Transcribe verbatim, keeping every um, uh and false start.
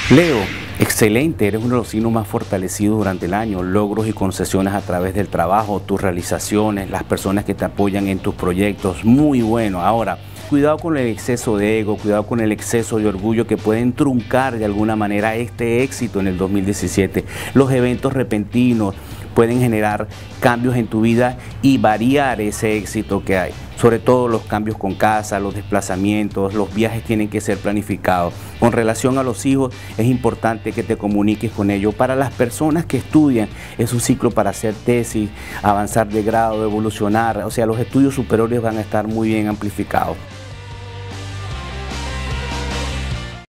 Leo, excelente, eres uno de los signos más fortalecidos durante el año, logros y concesiones a través del trabajo, tus realizaciones, las personas que te apoyan en tus proyectos, muy bueno. Ahora, cuidado con el exceso de ego, cuidado con el exceso de orgullo que pueden truncar de alguna manera este éxito en el dos mil diecisiete. Los eventos repentinos pueden generar cambios en tu vida y variar ese éxito que hay. Sobre todo los cambios con casa, los desplazamientos, los viajes tienen que ser planificados. Con relación a los hijos, es importante que te comuniques con ellos. Para las personas que estudian, es un ciclo para hacer tesis, avanzar de grado, evolucionar. O sea, los estudios superiores van a estar muy bien amplificados.